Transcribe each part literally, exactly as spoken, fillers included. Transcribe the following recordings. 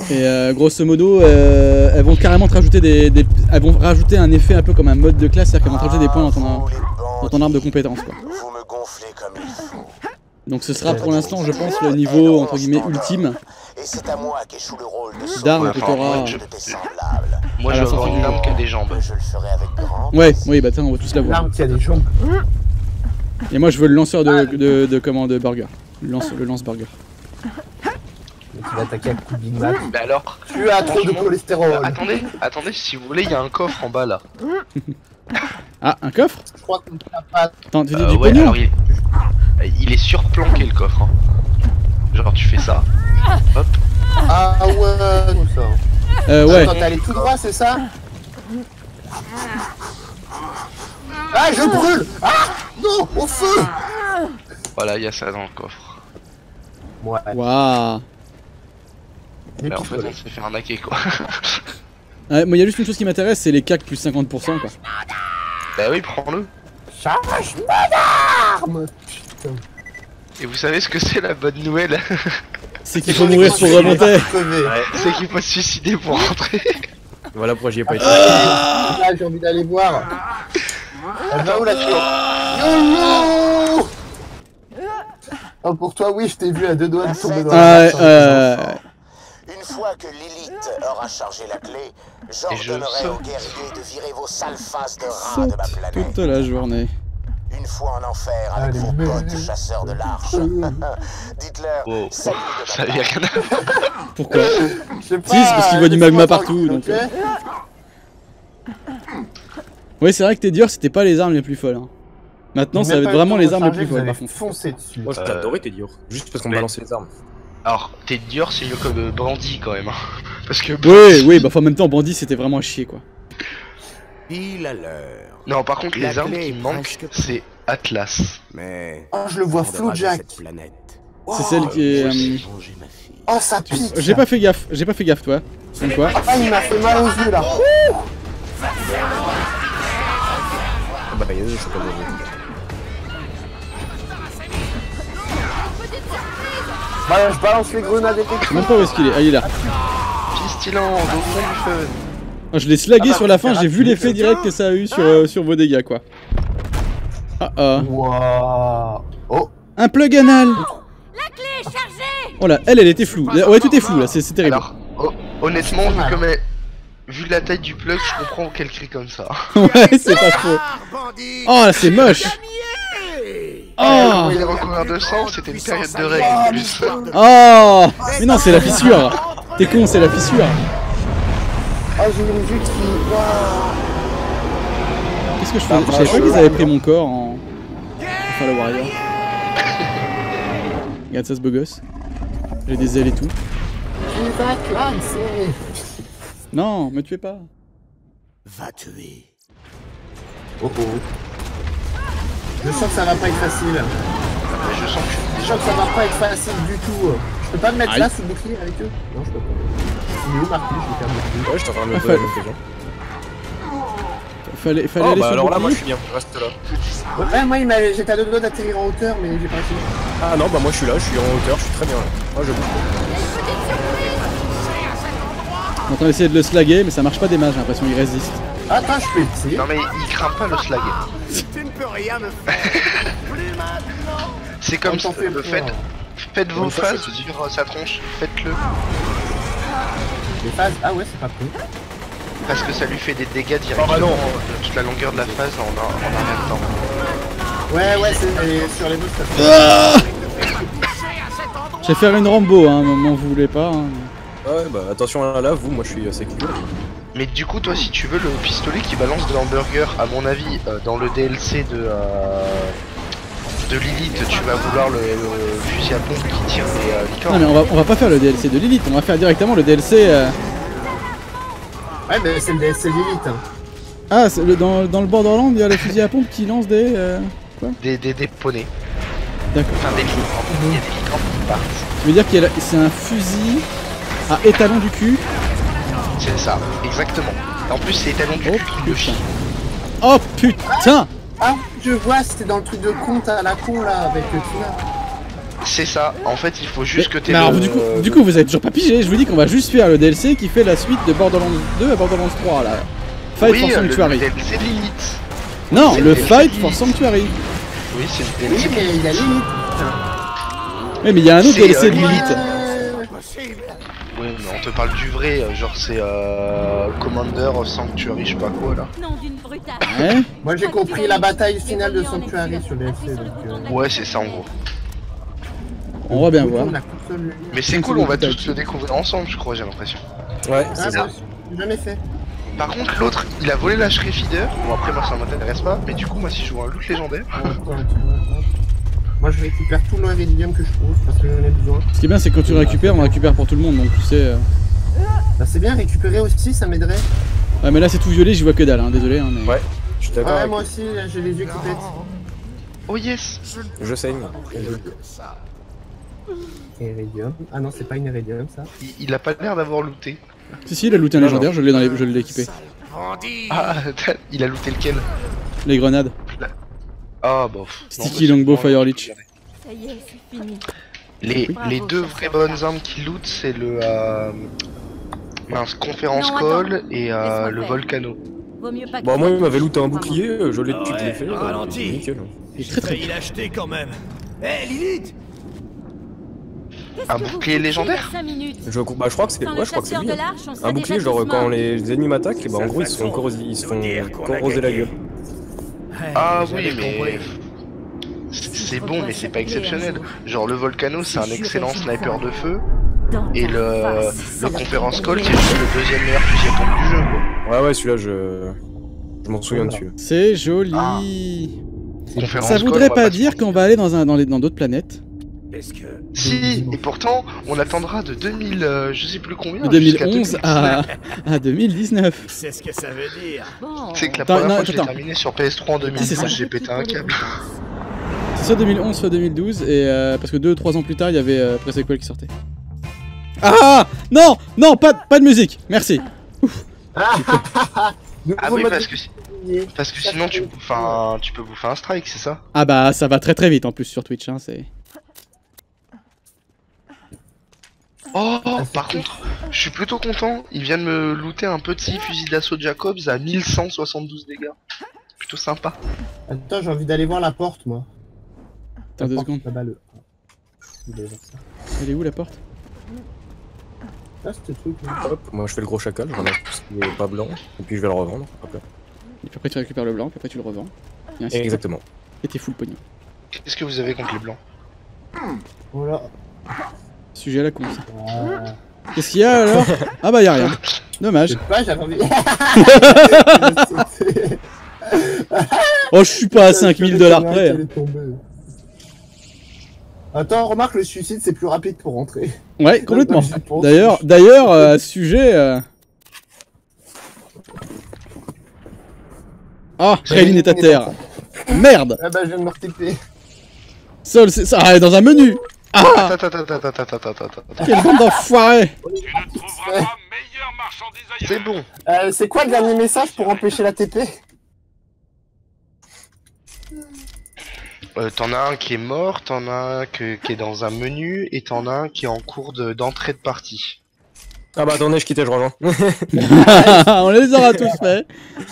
Et euh, grosso modo, euh, elles vont carrément te rajouter des, des, elles vont rajouter un effet un peu comme un mode de classe, c'est-à-dire qu'elles vont te rajouter des points dans ton, dans ton arbre de compétences, quoi. Vous me gonflez comme il faut. Donc ce sera pour l'instant, je pense, le niveau entre guillemets ultime. Et c'est à moi qu'échoue le rôle de d'armes que t'auras. Moi je veux avoir une arme qui a des jambes. Je le ferai avec grand. Ouais, oui, bah tiens, on va tous la voir. L'arme qui a des jambes. Et moi je veux le lanceur de, de, de, de comment de burger. Le lance, le lance burger. Tu vas attaquer à coup de Big Mac. Mais alors, tu as trop de cholestérol. Euh, attendez, attendez, si vous voulez, il y a un coffre en bas là. Ah, un coffre? Je crois qu'on n'a pas. Attends, tu dis euh, du ouais, pognon? alors il... il est surplanqué le coffre. Hein. Genre tu fais ça. Hop. Ah ouais, tout ça. Euh, ouais. Quand t'es allé tout droit, c'est ça? Ah, je brûle! Ah! Non! Au feu! Voilà, il y a ça dans le coffre. Ouais. Waouh. Mais en fait, on s'est fait arnaquer quoi. Ouais, moi, il y a juste une chose qui m'intéresse, c'est les C A C plus cinquante pour cent quoi. Bah oui, prends-le. Charge ma arme! Putain. Et vous savez ce que c'est la bonne nouvelle? C'est qu'il faut mourir pour remonter. Ouais. C'est qu'il faut se suicider pour rentrer. Voilà pourquoi j'y ai pas été. Ah, j'ai envie d'aller voir. Elle va où la YOLO! Oh, pour toi, oui, je t'ai vu à deux doigts de tomber dans Ah, la euh... Une fois que Lilith aura chargé la clé, j'ordonnerai aux guerriers de virer vos sales faces de rats de ma planète. toute la journée. Une fois en enfer avec Allez, vos mais... potes chasseurs de l'arche. Dites-leur Oh, salut de ça veut ma rien part. Pourquoi? Je sais pas. Si, c'est parce qu'il voit du magma partout. Donc... Okay. Oui, c'est vrai que Tedior, c'était pas les armes les plus folles. Hein. Maintenant, ça va être vraiment les armes les plus folles par contre. Foncé dessus. Moi, j'ai adoré Tedior, juste parce qu'on mais... balançait les armes. Alors, Tedior, c'est mieux comme euh, Brandy quand même. Hein. Parce que. Oui, oui, bah en même temps, Bandit c'était vraiment à chier quoi. Il a l'heure. Non, par contre, La les armes clé qui est me manquent, presque c'est Atlas. Mais Oh, je le vois on flou, devra de Jack. cette planète. C'est celle qui est. Moi euh, aussi, manger ma fille. Oh, ça pique. J'ai pas fait gaffe, j'ai pas fait gaffe toi. C'est quoi? Ah, il m'a fait mal aux yeux là. Ah bah, y'a deux, c'est pas bon. Bah, je balance les grenades et Je sais même pas où est-ce qu'il est. Ah, il est là. Pistillant, au fond du feu. Ah, je l'ai slagué Ah bah, sur la fin, c'est j'ai vu rapide, l'effet ça. direct que ça a eu sur, euh, sur vos dégâts quoi. Ah ah. Waouh. Oh. Un plug anal. La clé est chargée. Oh là, elle, elle était floue. Ouais, tout est flou là, c'est terrible. Alors, oh, honnêtement, vu, comme elle... vu la taille du plug, je comprends qu'elle crie comme ça. Ouais, c'est pas faux. Oh là, c'est moche. Oh. Il est recouvert de sang, c'était une période de règles en plus. Oh. Mais non, c'est la fissure. T'es con, c'est la fissure. Oh, j'ai une vue qui. Waouh. Qu'est-ce que je fais? Je savais pas qu'ils avaient pris mon corps en. Enfin, le warrior. Regarde ça, ce beau gosse. J'ai des ailes et tout. Il va clancer. Non, me tuez pas. Va tuer. Oh oh. Je sens que ça va pas être facile. Mais je sens que Je sens que ça va pas être facile du tout. Je peux pas me mettre Aïe. là sous le bouclier avec eux? Non, je peux pas. Il est où Marcus? Je vais faire le bouclier. Ouais, je t'en train de me Ah, poser la fallait- même question. Fallait, fallait Oh aller bah sur le alors là, moi je bouclier. suis bien, je reste là. Ouais, moi il m'a- j'étais à deux doigts d'atterrir en hauteur, mais j'ai pas réussi. Ah non, bah moi je suis là, je suis en hauteur, je suis très bien là. Moi je bouge. On est en train d'essayer de le slaguer, mais ça marche pas des masses, j'ai l'impression qu'il résiste. Attends, je peux essayer. non mais il craint pas le slag. Tu ne peux rien me faire. C'est comme On t'en ça, fait le peur. fait. Faites vos Bonne fois, phases je te dis. sur euh, sa tronche, faites-le. Les phases. Ah ouais, c'est pas cool. Parce que ça lui fait des dégâts directement bah non. de toute la longueur de la phase en un, en un même temps. Ouais, ouais, c'est mais sur les boss ça fait. Je vais faire une Rambo, hein, m'en voulez pas. Hein. Ouais, bah attention à là, vous, moi je suis assez cool. Mais du coup, toi, si tu veux le pistolet qui balance de l'hamburger, à mon avis, euh, dans le D L C de euh, de Lilith, tu vas vouloir le, le fusil à pompe qui tire les euh, licornes. Non mais on va, on va pas faire le D L C de Lilith, on va faire directement le D L C... Euh... Ouais, mais c'est le D S C Lilith. Hein. Ah, c'est le, dans, dans le Borderland, il y a le fusil à pompe qui lance des... Euh... Quoi? Des, des, des poneys. D'accord. Enfin, des licornes. Il y a des licornes qui partent. Tu veux dire que c'est un fusil à étalon du cul? C'est ça, exactement. En plus, c'est étalon du Oh cul qui le chie. putain. Oh putain. Ah, je vois, c'était dans le truc de compte à la con là avec euh, Tina. C'est ça, en fait il faut juste Mais, que t'aies mais alors, le... du, coup, du coup, vous avez toujours pas pigé. Je vous dis qu'on va juste faire le D L C qui fait la suite de Borderlands deux à Borderlands trois là. Fight oui, for le, Sanctuary. le D L C de Lilith. Non, c'est le le D L C Fight de for Lilith. Sanctuary. Oui, c'est le D L C. Oui, mais il y a limite. Oui, mais il y a un autre C'est, D L C euh, de Lilith. Oui, mais on te parle du vrai, euh, genre c'est euh, Commander Sanctuary, je sais pas quoi là. Non d'une brutale. Ouais. Moi j'ai compris la bataille finale de Sanctuary sur le D L C. Donc, euh... Ouais, c'est ça en gros. On va bien voir. La console... Mais c'est cool, on va tous le découvrir ensemble, je crois, j'ai l'impression. Ouais, Ah, c'est ça. moi, j'ai jamais fait. Par contre, l'autre, il a volé la Shredder. Bon, après, moi ça m'intéresse pas, mais du coup, moi si je joue un loot légendaire. Attends, attends, attends. Moi je récupère tout l'iridium que je trouve parce que j'en ai besoin. Ce qui est bien, c'est que quand tu récupères, on récupère pour tout le monde, donc tu sais. euh, Bah c'est bien, récupérer aussi, ça m'aiderait. Ouais, mais là c'est tout violet, j'y vois que dalle, hein, désolé. Hein, mais... Ouais, je suis d'accord Ouais, avec moi aussi, là, j'ai les yeux qui pètent. Oh yes. Je saigne. Iridium. Ah non, c'est pas une iridium ça. Il, il a pas l'air d'avoir looté. Si, si, il a looté un Non, légendaire, je l'ai dans les... je l'ai équipé. Ah, il a looté lequel? Les grenades. Ah, bon. pff, non, Sticky bah, Longbow c'est Fire bon, Leech. Ça y est, c'est fini. Les, Bravo, les deux chasseur. vraies bonnes armes qui lootent, c'est le. Euh... Mince, Conférence Non, Call attends. et euh, Laisse-moi le faire. Volcano. Vaut mieux pas que Bon, tu moi, il fasses m'avait quelque looté un chose, bouclier, euh, je l'ai Ah tout ouais, fait. euh, ralenti. Nickel. Il est très très Il l'a acheté quand même. Hé Lilith. Qu'est-ce Un que vous bouclier foutiez légendaire il y a cinq minutes Je, bah, je crois que c'est Sans ouais, le je crois que c'est chasseur lui. de hein. l'arche, on serait Un bouclier, déjà genre tous quand morts. les ennemis m'attaquent, bah, en Sa gros ils se font, façon corroser, ils se de font dire qu'on a corroser la gagné. gueule. Ah J'avais oui, mais. compris. C'est c'est bon, mais c'est pas exceptionnel. Genre, le Volcano, c'est un excellent sniper de feu. Dans Et ta le, face, le salope. Conférence Call, c'est juste le deuxième meilleur fusil à pompe du jeu, quoi. Ouais, ouais, celui-là, je. Je m'en souviens dessus. C'est joli. Conférence Ça Call, voudrait on va pas se dire mentir. qu'on va aller dans un dans les dans d'autres planètes. Est-ce que Si, et pourtant, on attendra de deux mille, euh, je sais plus combien. De jusqu'à deux mille onze à à deux mille dix-neuf. tu sais ce que ça veut dire? Bon. Tu sais que la Attends, première non, fois que je l'ai attends. terminé sur P S trois en c'est ça. deux mille douze, j'ai pété un câble. C'est soit deux mille onze, soit deux mille douze, et euh, parce que deux ou trois ans plus tard, il y avait euh, Pre-Sequel qui sortait. Ah non, non, pas, pas de musique, merci. Ah Nouveau oui, mode parce de que, bouclier. parce que sinon tu, bouffe un, tu peux bouffer un strike, c'est ça? Ah bah ça va très très vite en plus sur Twitch, hein, c'est. Oh, par contre, je suis plutôt content, il vient de me looter un petit fusil d'assaut Jacobs à mille cent soixante-douze dégâts. Plutôt sympa. Attends, j'ai envie d'aller voir la porte, moi. Attends La deux porte, secondes. là-bas, le... Je vais voir ça. Elle est où la porte? Ah, ce truc là. Hop, moi je fais le gros chacal, j'en ai tout ce qui est pas blanc, et puis je vais le revendre. Hop là. Et puis après tu récupères le blanc, puis après tu le revends. Et ainsi de suite. Exactement. Et t'es full pognon. Qu'est-ce que vous avez contre les blancs? Voilà. Sujet à la con ça. Ah. Qu'est-ce qu'il y a alors? Ah bah y'a rien. Dommage. Je sais pas, j'avais envie. Oh je suis pas à cinq mille dollars près. Elle est tombée. Attends, remarque, le suicide c'est plus rapide pour rentrer. Ouais, complètement. Je pense. D'ailleurs, d'ailleurs, euh, à ce sujet. Euh... Ah, Raylin est à terre. Merde. Ah bah je viens de me retaper. Sol, c'est ça. Ah, elle est dans un menu. Ah, Attends, attends, attends, attends, attends, attends, attends. quelle bande d'enfoirés. C'est bon. Euh, c'est quoi le dernier message pour empêcher la T P? Euh, t'en as un qui est mort, t'en as un que- qui est dans un menu, et t'en as un qui est en cours de- d'entrée de, partie. Ah bah attendez, je quittais, je rejoins. On les aura tous fait.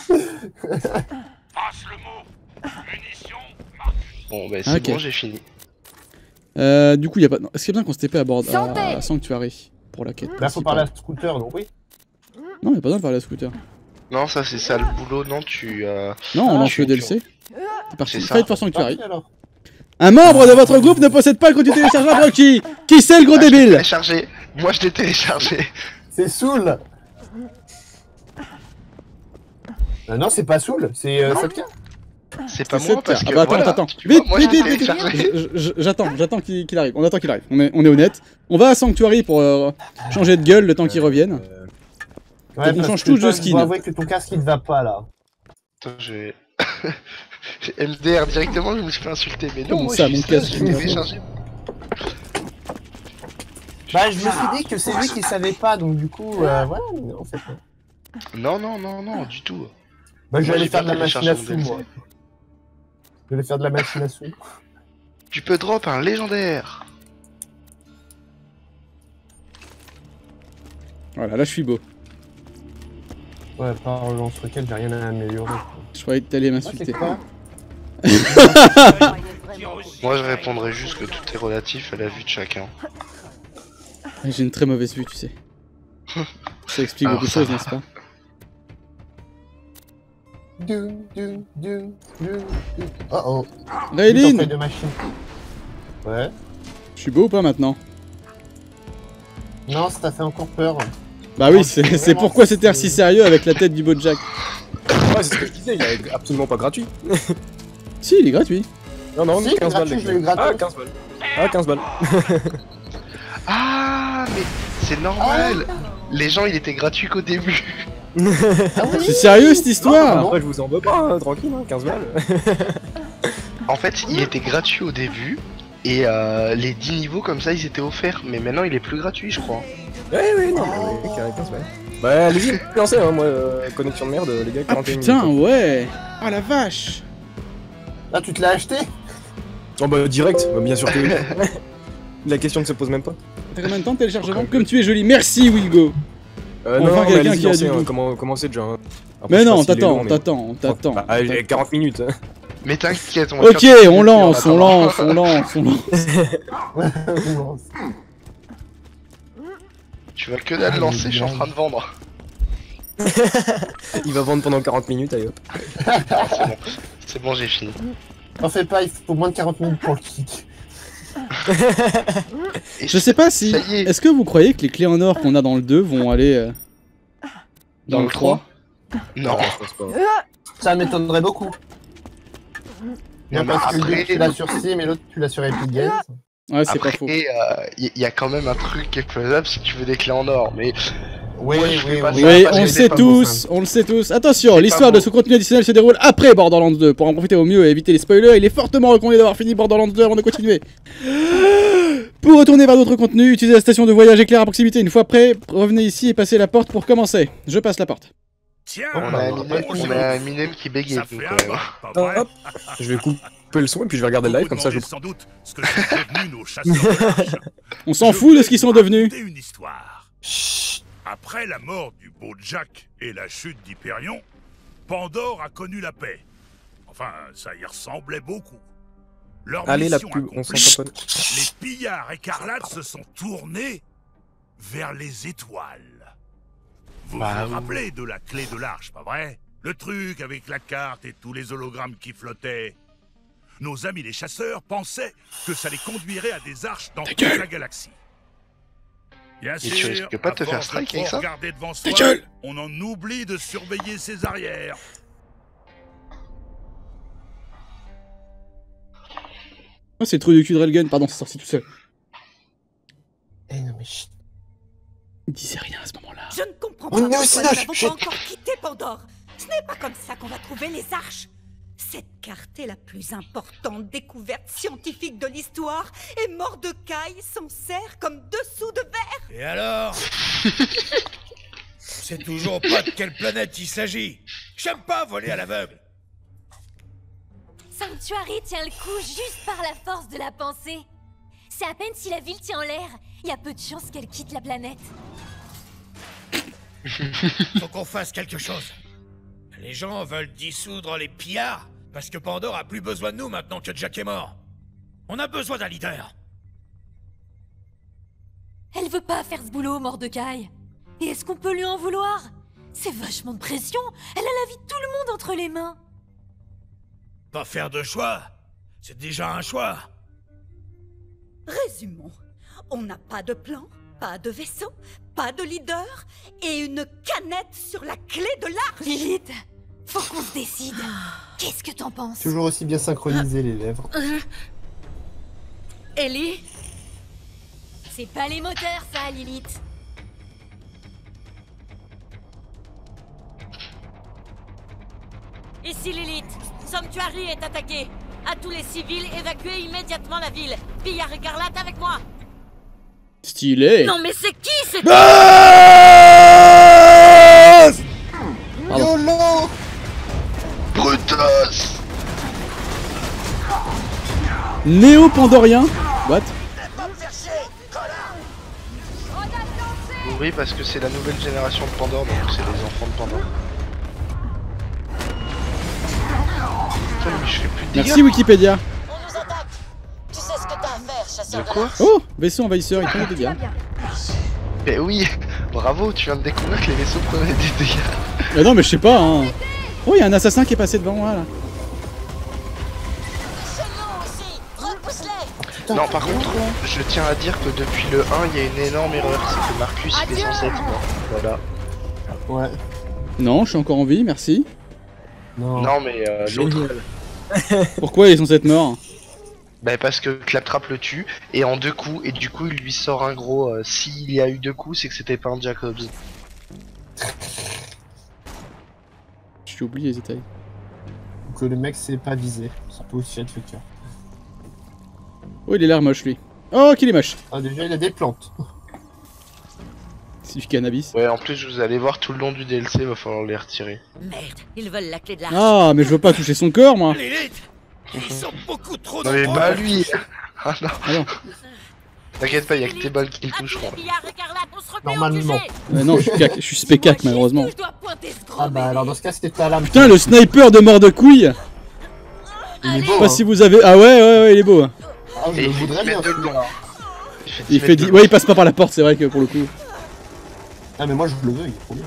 Bon, bah c'est Ok. bon, j'ai fini. Euh, du coup, y a pas. non, est-ce qu'il y a besoin qu'on se T P à bord Santé. à Sanctuary pour la quête? Là faut principale parler à scooter, donc oui. Non, y a pas besoin de parler à scooter. Non, ça c'est ça le boulot, non, tu... Euh... Non, on Ah, lance tu- le D L C. C'est parti. C'est ça. Fight for Sanctuary. Parti, alors. Un membre de votre groupe ne possède pas le contenu téléchargeable requis. Qui c'est le gros Ah, je l'ai débile? téléchargé. Moi je l'ai téléchargé. C'est Soul. Euh, non, c'est pas Soul, c'est euh, Non. Septia. C'est pas C'est moi parce Septia. que Ah bah attends, voilà, attends, tu vois, vite, moi vite, je l'ai vite, vite, téléchargé. vite. Je- je- J'attends, j'attends qu'il qu'il arrive. On attend qu'il arrive. On est, on est honnête. On va à Sanctuary pour euh, changer de gueule le temps qu'il revienne. Euh, Ouais, on parce change que tous toi, de Je skin. dois avouer que ton casque il te va pas là. Attends, je vais... J'ai M D R directement, je me suis fait insulter. Mais non, Comment moi ça, je mon suis ça, casque, j'ai il me fout. téléchargé. Bah, je me suis dit que c'est lui qui savait pas, donc du coup, euh, voilà, mais en fait. non. Non, non, non, non, du tout. Bah, je vais Moi, aller j'ai faire pas de la machine à téléchargé sous, mon moi. Je vais aller faire de la machine à sous. Tu peux drop un légendaire. Voilà, là je suis beau. Ouais, par le lance-roquette, j'ai rien à améliorer. Je croyais que t'allais Ah, m'insulter. c'est quoi? Moi je répondrais juste que tout est relatif à la vue de chacun. J'ai une très mauvaise vue, tu sais. Ça explique Alors, beaucoup de ça choses, va. n'est-ce pas? Du, du, du, du, du. Oh oh. Rayline, de machine. Ouais. je suis beau ou pas maintenant? Non, ça t'a fait encore peur. Bah oui, c'est c'est pourquoi c'était air si sérieux avec la tête du beau Jack. Ouais, c'est ce que je disais, il est absolument pas gratuit. Si, il est gratuit. Non, non, Si, quinze balles. gratuit, les je l'ai eu gars. Ah, gratos. quinze balles. Ah, quinze balles. Ah, mais c'est normal. Les gens, il était gratuit qu'au début. Ah oui. C'est sérieux cette histoire? Après, je vous en veux pas, hein, tranquille, hein, quinze balles. En fait, il était gratuit au début. Et euh, les dix niveaux comme ça, ils étaient offerts. Mais maintenant, il est plus gratuit, je crois. Ouais, ouais, non, mais carré, quinze balles. Bah, allez-y, lancez, hein, moi, euh, connexion de merde, les gars, Ah quarante et un putain, minutes. ouais. Oh la vache. Ah, tu te l'as acheté? Oh bah, direct, bah, bien sûr que oui. La question ne se pose même pas. T'as combien de temps de téléchargement? Comme tu es joli. Merci Wilgo. Euh, Enfin, non, non, mais quelqu'un allez-y, qui a lancez, du hein, goût. comment, comment c'est déjà hein. Après, Mais je sais non, pas s'il est t'attends, long, mais- t'attends, t'attends. Bah, allez, quarante minutes. hein. Mais t'inquiète, on va Ok, faire- on lance, on Attends. lance, on lance, on lance. Tu vas que dalle lancer, je suis en train de vendre. Il va vendre pendant quarante minutes, allez hop. Ah, c'est bon, c'est bon, j'ai fini. T'en fais pas, il faut moins de quarante minutes pour le kick. Et Je sais pas si... Ça y est. Est-ce que vous croyez que les clés en or qu'on a dans le deux vont aller euh, dans, Dans le le trois? Non. Non, je pense pas. Ça m'étonnerait beaucoup. Bien Non, mais parce que le après- deux, tu l'as sur Steam et l'autre tu l'as sur Epic Games. Ouais, c'est pas Après, faux. il y, y a quand même un truc qui est faisable si tu veux des clés en or. Mais Oui, Moi, je oui, fais pas oui. ça. Oui, parce on que le c'est sait pas tous, on le sait tous. Attention, C'est l'histoire pas de beau. ce contenu additionnel se déroule après Borderlands deux. Pour en profiter au mieux et éviter les spoilers, il est fortement recommandé d'avoir fini Borderlands deux avant de continuer. Pour retourner vers d'autres contenus, utilisez la station de voyage éclair à proximité. Une fois prêt, revenez ici et passez la porte pour commencer. Je passe la porte. Tiens, on a un Minem- on a un Minem qui bégaye. ça donc, fait euh, un bain, pas Ah, vrai? hop, je vais couper le son et puis je vais regarder le live Vous comme ça je demandez sans doute ce que sont devenus nos chasseurs de l'arche. On s'en Je fout de vais ce qu'ils sont vous devenus. raconter une histoire. Après la mort du beau Jack et la chute d'Hyperion, Pandore a connu la paix. Enfin, ça y ressemblait beaucoup. Leur Allez, la mission pub, on accomplie, s'en tape. les pillards écarlates se sont tournés vers les étoiles. Vous Bah, vous oui. rappelez de la clé de l'arche, pas vrai? Le truc avec la carte et tous les hologrammes qui flottaient. Nos amis les chasseurs pensaient que ça les conduirait à des arches dans toute la galaxie. Bien tu sûr, risques pas de à te faire force strike trop avec ça? regarder devant soi, gueule on en oublie de surveiller ses arrières. Oh, c'est le trou du cul de Railgun, pardon, c'est sorti tout seul. Eh non mais chut. Il disait rien à ce moment-là. Je ne comprends On pas est pourquoi aussi nous là, n'avons chut. pas encore quitté Pandore. Ce n'est pas comme ça qu'on va trouver les arches. Cette carte est la plus importante découverte scientifique de l'histoire et Mordecai s'en sert comme dessous de verre. Et alors? On sait toujours pas de quelle planète il s'agit. J'aime pas voler à l'aveugle. Sanctuary tient le coup juste par la force de la pensée. C'est à peine si la ville tient en l'air. Il y a peu de chances qu'elle quitte la planète. Faut qu'on fasse quelque chose. Les gens veulent dissoudre les pillards parce que Pandore a plus besoin de nous maintenant que Jack est mort. On a besoin d'un leader. Elle veut pas faire ce boulot, Mordecai. Et est-ce qu'on peut lui en vouloir? C'est vachement de pression. Elle a la vie de tout le monde entre les mains. Pas faire de choix. C'est déjà un choix. Résumons. On n'a pas de plan, pas de vaisseau, pas de leader et une canette sur la clé de l'arche. Lilith, faut qu'on se décide. Qu'est-ce que t'en penses? Toujours aussi bien synchronisé les lèvres. Ellie, C'est pas les moteurs, ça, Lilith. ici Lilith. Sanctuary est attaqué. À tous les civils, évacuez immédiatement la ville. Pillard écarlate avec moi. Stylé. Non mais c'est qui c'est Ah Pardon. YOLO! Brutus! Néo-Pandorien. What? Oui, parce que c'est la nouvelle génération de Pandore, donc c'est les enfants de Pandore. Putain, mais je fais plus de dégâts. Merci Wikipédia. On nous attaque. Tu sais ce que t'as à faire, chasseur De quoi l'Arche. Oh, vaisseau envahisseur, il prend des dégâts. Eh oui, bravo, tu viens de découvrir que les vaisseaux prenaient des dégâts. Mais non, mais je sais pas, hein. Oh, il y a un assassin qui est passé devant moi là. Chez nous aussi. Repousse-les. Non, par contre, je tiens à dire que depuis le un, il y a une énorme erreur, c'est que Marcus il est censé être mort. Voilà. Ouais. Non, je suis encore en vie, merci. Non. Non, mais euh, l'autre. Pourquoi il est censé être mort? Bah parce que Claptrap le tue, et en deux coups, et du coup il lui sort un gros... Euh, S'il y a eu deux coups, c'est que c'était pas un Jacobs. J'ai oublié les détails. Que le mec s'est pas visé. Ça peut aussi être le cas. Oh, il est l'air moche lui. Oh, qu'il est moche. Ah, déjà il a des plantes. C'est du cannabis. Ouais, en plus vous allez voir tout le long du D L C, va falloir les retirer. Merde, ils veulent la clé de l'Arche. Ah, mais je veux pas toucher son corps moi. Lilith, ils sont beaucoup trop Non mais nombreux. pas lui. Ah non. Ah non. T'inquiète pas, y'a que tes balles qui le toucheront. Normalement. Euh, non, je suis, cac... je suis spécac malheureusement. Ah bah alors dans ce cas c'était ta lame. Putain, le sniper de mort de couille. Il est Je beau. sais pas Hein. si vous avez. Ah ouais, ouais, ouais, il est beau. Hein. Ah, je Et le il fait voudrais dix bien mètres de long. celui-là. Il fait dix. Ouais, il passe pas par la porte, c'est vrai que pour le coup. Ah mais moi je le veux, il est trop bien.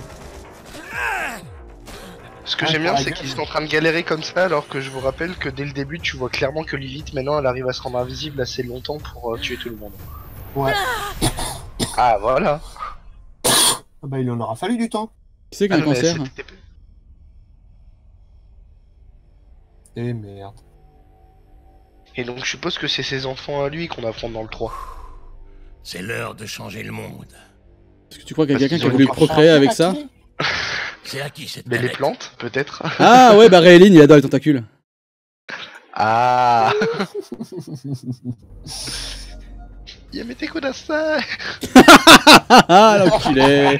Ce que j'aime bien, c'est qu'ils sont en train de galérer comme ça, alors que je vous rappelle que dès le début, tu vois clairement que Lilith, maintenant, elle arrive à se rendre invisible assez longtemps pour euh, tuer tout le monde. Ouais. Ah, voilà. Ah bah il en aura fallu du temps. Qui c'est qui a Ah, un non, mais cancer? c'était- Eh merde. Et donc, je suppose que c'est ses enfants à lui qu'on affronte dans le trois. C'est l'heure de changer le monde. Est-ce que tu crois qu'il y a Parce quelqu'un qu'ils qui a ont voulu une procréer avec ça? C'est à qui cette Mais les planète? plantes, peut-être. Ah ouais, bah Rééline, il adore les tentacules. Ah. Yamete Kudasai. Ah, l'enculé.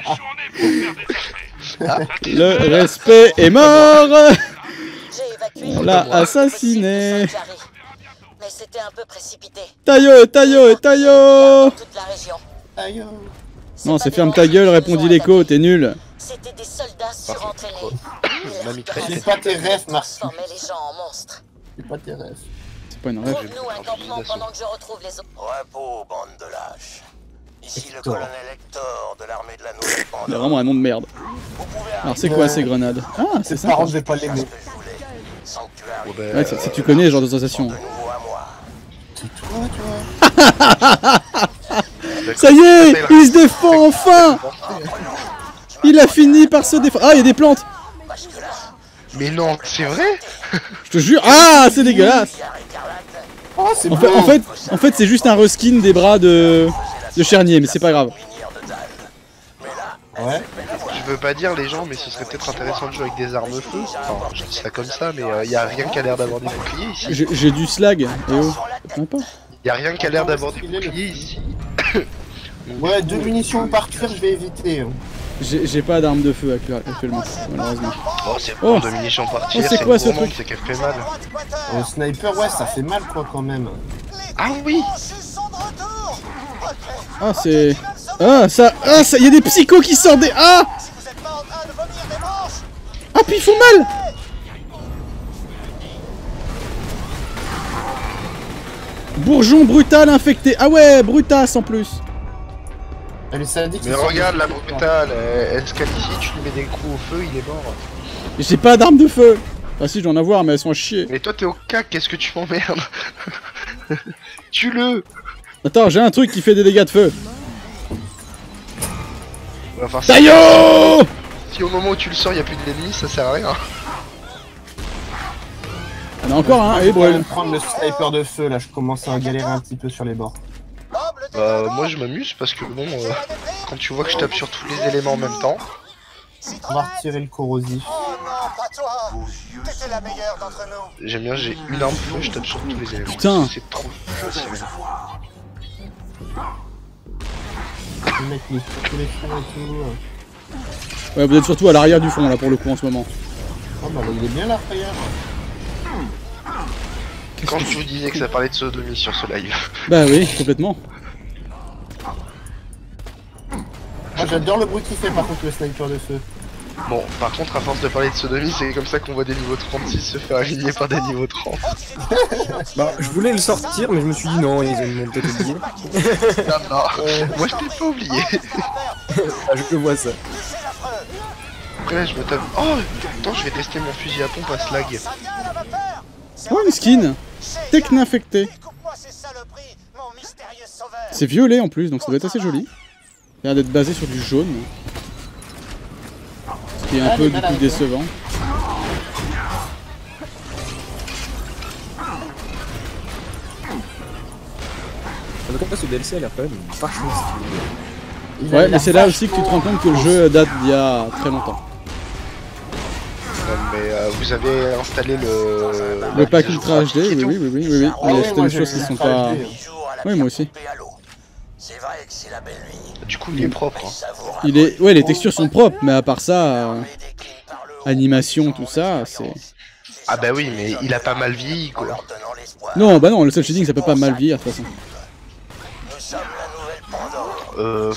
Le respect est mort. J'ai évacué. On l'a le assassiné. site de Sanctuary. Mais c'était un peu précipité. Taillot, taillot, taillot. Dans toute la région. Aïe. Non, pas c'est des ferme ta monstres gueule, qui répondit nous ont l'écho, attaqués. t'es nul. C'était des soldats surentraînés. Et Ma leur mitraille. grâce C'est pas tes rêves, Marcus. transformait les gens en monstres. C'est pas tes rêves. C'est pas une rêve. Trouve-nous un campement pendant que je retrouve les autres. Repos, bande de lâches. Ici le Hector. colonel Hector de l'armée de la Nouvelle Il a Pandore. vraiment un nom de merde. Vous pouvez Alors c'est quoi ces grenades? Ah, c'est Ses parents sympa. devaient pas l'aimer. ce que je voulais. Sanctuary. Bon, ben, Ouais, si si tu connais ce genre d'association. De nouveau à moi. C'est toi, toi. Ça y est, il se défend enfin. Il a fini par se défendre. Ah, il y a des plantes. Mais non, c'est vrai. Je te jure. Ah, c'est dégueulasse. Oh, c'est En beau. fait, en fait, en fait c'est juste un reskin des bras de, de Chernier, mais c'est pas grave. Ouais. Je veux pas dire les gens, mais ce serait peut-être intéressant de jouer avec des armes feu. Enfin, je dis ça comme ça, mais il y a rien qui a l'air d'avoir des boucliers ici. J'ai j'ai du slag. Et oh, ça prend pas. Y a rien qui a l'air d'avoir des boucliers ici. Ouais, deux munitions par tir, je vais éviter. J'ai j'ai pas d'arme de feu actu- actuellement, malheureusement. Oh, c'est Oh. bon, de munitions par tir, Oh, c'est c'est quoi, une ce gourmande, truc c'est qu'elle fait mal. Au sniper, ouais, ça fait mal quoi quand même. Ah oui. Ah, c'est. Ah, ça. Ah, ça. Il y a des psychos qui sortent des. Ah. Ah, puis ils font mal. Bourgeon brutal infecté. Ah ouais, brutasse en plus. Elle ça dit Mais regarde la brutale, elle se qualifie, tu lui mets des coups au feu, il est mort. J'ai pas d'arme de feu. Ah si, je dois en avoir, mais elles sont à chier. Mais toi t'es au cac, qu'est-ce que tu m'emmerdes? Tue-le. Attends, j'ai un truc qui fait des dégâts de feu. Enfin, si, Taillot. si au moment où tu le sors, y a plus d'ennemis, ça sert à rien. On a encore un, hein, et Je vais brûle. me prendre le sniper de feu là, je commence à galérer un petit peu sur les bords. Bah moi je m'amuse parce que bon, euh, quand tu vois que je tape sur tous les éléments en même temps, On va retirer le corrosif. Oh non, pas toi. T'étais la meilleure d'entre nous. j'aime bien, j'ai une arme feu, je tape sur tous les éléments. Putain. C'est trop facile. Le mec, il est tous les fonds et tout. Ouais, vous êtes surtout à l'arrière du fond là pour le coup en ce moment. Oh bah il est bien là, frère. Quand je vous disais que ça parlait de sodomie sur ce live. Bah oui, complètement. Ah, j'adore le bruit qu'il fait par contre le sniper de feu. Bon, par contre, à force de parler de sodomie, c'est comme ça qu'on voit des niveaux trente-six se faire aligner par des niveaux trente. Bah, je voulais le sortir, mais je me suis dit non, ils ont peut-être oublié. Non, non, moi je t'ai pas oublié. Ah, je vois ça. Après là, je me tape. Oh, attends, je vais tester mon fusil à pompe à slag. Oh, une skin techno-infectée. C'est violet en plus, donc ça doit être assez joli. Il a l'air d'être basé sur du jaune. Ce qui est un peu du coup décevant. En tout cas, ce D L C a l'air quand même vachement stylé. Ouais, mais c'est là aussi que tu te rends compte que le jeu date d'il y a très longtemps. Non, mais euh, vous avez installé le... Le pack Ultra H D, oui, oui, oui, oui, oui, oui. Ah Mais ouais, c'est moi, des j'ai choses qui le sont Ultra pas... H D. Oui, moi aussi. C'est vrai que c'est la belle nuit. Du coup, il est propre. Hein. Il est... Ouais, les textures sont propres, mais à part ça, euh, animation, tout ça, c'est... Ah bah oui, mais il a pas mal vieilli, quoi. Non, bah non, le cel shading ça peut pas mal vieillir de toute façon. Euh...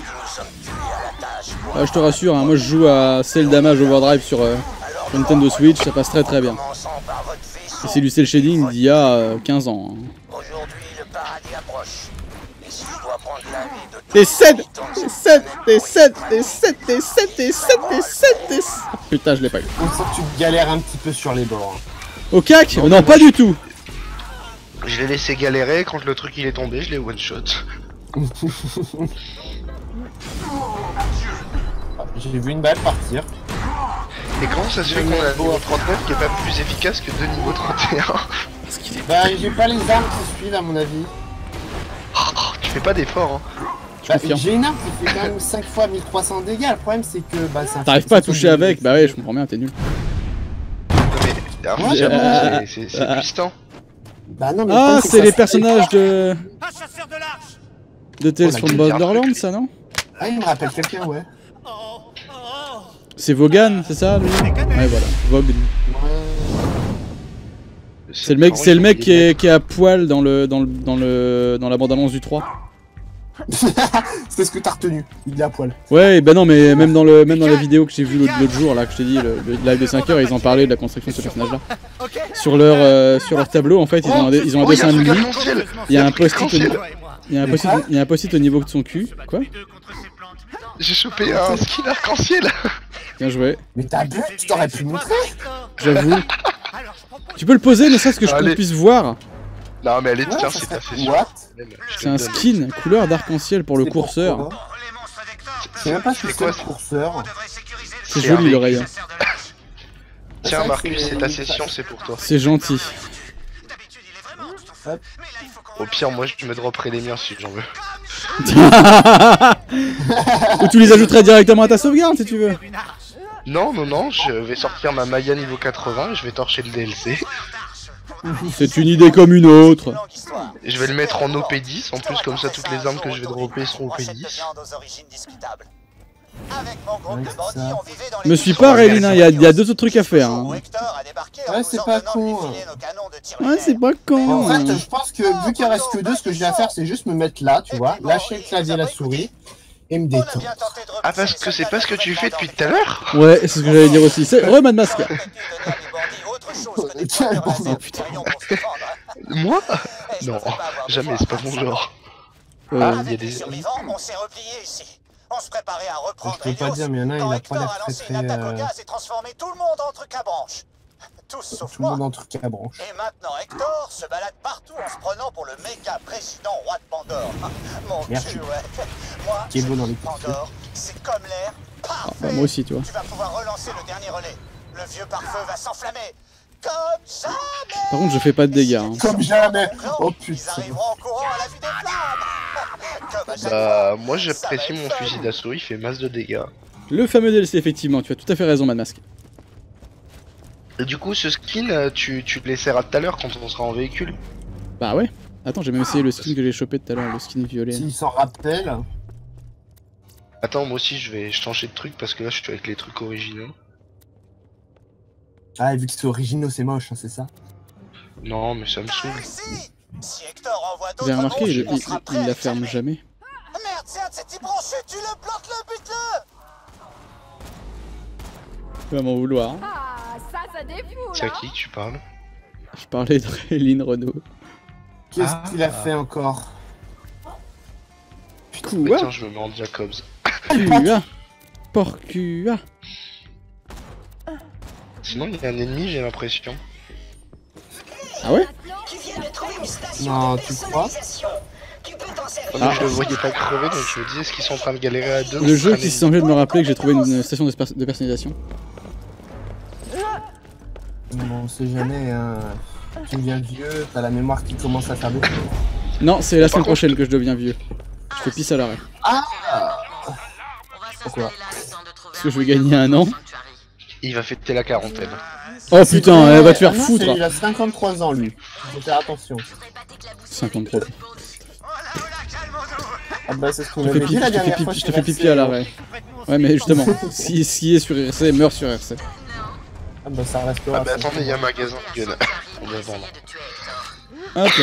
Ah, je te rassure, hein, moi je joue à Cell Damage Overdrive sur euh, Nintendo Switch, ça passe très très bien. Et c'est du cel shading d'il y a euh, quinze ans. Hein. T'es sept, t'es sept, t'es sept, t'es sept, t'es sept, t'es sept, t'es sept, t'es sept. Putain, je l'ai pas eu. On sent que tu galères un petit peu sur les bords. Au cac? Non, non pas du tout. Je l'ai laissé galérer, quand le truc il est tombé, je l'ai one shot. J'ai vu une balle partir. Et comment ça se fait qu'on a un niveau trente-neuf qui est pas plus efficace que deux niveaux trente et un? Parce qu'il est... Bah j'ai pas les armes qui suivent à mon avis. Oh, tu fais pas d'effort hein. Bah, j'ai une arme qui fait quand même cinq fois mille trois cents dégâts, le problème c'est que bah ça... T'arrives pas à toucher avec, bah ouais je comprends bien, t'es nul. Non mais, alors, Ouais, euh... c'est c'est puissant. Bah non mais... Ah c'est les personnages de... De Tales from Borderlands ça non? Ah il me rappelle quelqu'un ouais. C'est Vaughan, c'est ça lui? Ouais voilà, Vaughan. C'est le mec, c'est le mec qui est, qui est à poil dans le dans le dans le dans la bande-annonce du trois. C'est ce que t'as retenu, il est à poil. Ouais, bah non, mais même dans le même dans la vidéo que j'ai vue l'autre jour là, que je t'ai dit, le, le live de cinq heures, ils en parlaient de la construction de ce personnage-là. Sur leur euh, sur leur tableau, en fait, ils ont un, ils ont un dessin de lui. Il y a un post-it, au, il y a un post-it, il y a un post-it au niveau de son cul. Quoi? J'ai chopé un skin arc-en-ciel. Bien joué. Mais t'as bu, tu t'aurais pu montrer. J'avoue. Tu peux le poser, ne serait-ce que je qu'on puisse voir. Non mais allez, Ouais, tiens, ça c'est serait- assez sûr. What? C'est un skin couleur d'arc-en-ciel pour le C'est courseur. pourquoi Je sais même pas ce que C'est c'est quoi, le ça courseur. C'est C'est joli un l'oreille. hein. Tiens C'est Marcus, vrai que c'est ta c'est- session, c'est pour toi. C'est gentil. Au pire, moi je me dropperai les miens si j'en veux. Ou tu les ajouterais directement à ta sauvegarde si tu veux. Non, non, non, je vais sortir ma Maya niveau quatre-vingts et je vais torcher le D L C. C'est une idée comme une autre. Je vais le mettre en O P dix, en plus comme ça toutes les armes que je vais dropper seront O P dix. Me suis pas Raylin, hein, il y, a- il y a deux autres trucs à faire. Hein. Ouais, c'est pas con. Ouais, c'est pas con. En fait, je pense que vu qu'il reste que deux, ce que j'ai à faire, c'est juste me mettre là, tu vois, lâcher le clavier et la souris et me détendre. Ah, parce que c'est pas ce que tu fais depuis tout à l'heure? Ouais, c'est ce que j'allais dire aussi. C'est re Mad Mask. Tiens, Oh putain. Moi? Non, jamais, c'est pas mon genre. Euh, Ah, il y a des... On s'est replié ici. On se préparait à reprendre Je peux pas Helios, dire, mais il y en a un, il quand a pas l'air Hector a très, lancé très, une attaque au euh, gaz et transformé tout le monde en truc à branche. Tous sauf tout le moi. monde en truc à branche. Et maintenant Hector se balade partout en se prenant pour le méga président roi de Pandore. Mon Merci. dieu, ouais. Moi, Qui est beau dans les Pandore, c'est comme l'air. Ah, Parfait. bah moi aussi, tu vois. Tu vas pouvoir relancer le dernier relais. Le vieux pare-feu va s'enflammer. Comme jamais. Par contre, je fais pas de dégâts. Hein. Comme jamais. Oh Ils putain. arriveront en courant à la vue des flammes. Comme à chaque Bah, fois, moi ça j'apprécie va être mon fun. fusil d'assaut, il fait masse de dégâts. Le fameux D L C, effectivement, tu as tout à fait raison, Mad Mask. Et du coup, ce skin, euh, tu, tu te l'essaieras tout à l'heure quand on sera en véhicule. Bah ouais. Attends, j'ai même essayé le skin que j'ai chopé tout à l'heure, le skin violet. S'il s'en rappelle. Attends, moi aussi je vais changer de truc parce que là je suis avec les trucs originaux. Ah, vu que c'est originaux, c'est moche, hein, c'est ça. Non, mais ça me saoule. Réussi. Si Hector envoie Vous avez d'autres remarqué, il, branches, on il- sera il prêt à la les ferme calmer. jamais. Merde, c'est un de ces petits branchés, tu le plantes le but Tu vas m'en vouloir. Ah, ça, ça défoule. C'est à qui que tu parles? Je parlais de Réline Renault. Qu'est-ce Ah. qu'il a fait encore? Putain, Bah, tiens, je me mets en Jacobs. Porcua. Porcua. Sinon, il y a un ennemi, j'ai l'impression. Ah ouais? Tu viens de trouver une station Non, de tu crois? personnalisation. Tu peux t'en servir. Ah, mais je le voyais pas crever, donc je me dis, est-ce qu'ils sont en train de galérer à deux? Le jeu contre un qui s'est obligé de me rappeler que j'ai trouvé une station de, de personnalisation. On sait jamais, hein. Tu deviens vieux, t'as la mémoire qui commence à faire des choses. Non, c'est la Par semaine contre- prochaine que je deviens vieux. Je fais pisse à l'arrêt. Pourquoi? Parce que je vais gagner un an. Il va fêter la quarantaine. Oh putain, elle va te faire Ah non, foutre. c'est- Il a cinquante-trois ans, lui. Faut faire attention. cinquante-trois. Ah bah, c'est ce qu'on Je te fais avait dit pipi, la je te fais dernière pipi, fois. je te fais pipi à l'arrêt. Ouais, mais justement, si, si est sur R C, meurt sur R C. Ah bah, ça restera. Ah bah ça. attendez, il y a un magasin de gun. On va vendre. Hop.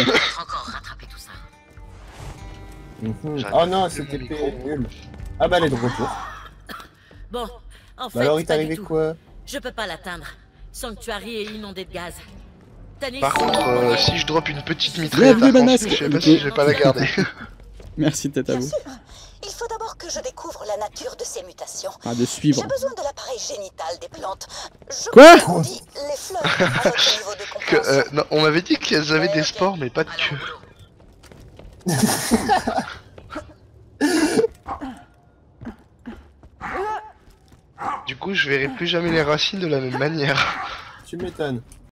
Mhm. Oh non, c'était nul. Ah bah, elle est de retour. Bon, en fait, Bah alors, il t'est pas du arrivé tout. quoi? Je peux pas l'atteindre. Sanctuary est inondé de gaz. Tanis, Par contre, euh, si je drop une petite Bienvenue, mitraillette à Banasque. penser, je sais pas si je vais pas la garder. Merci, tête à Bien vous. sûr. Il faut d'abord que je découvre la nature de ces mutations. Ah, de suivre. J'ai besoin de l'appareil génital des plantes. Je Quoi? dis les fleurs à votre niveau de Que, compréhension. euh, non, on m'avait dit qu'elles avaient des spores, mais pas de queue. Du coup, je verrai plus jamais les racines de la même manière. Tu m'étonnes.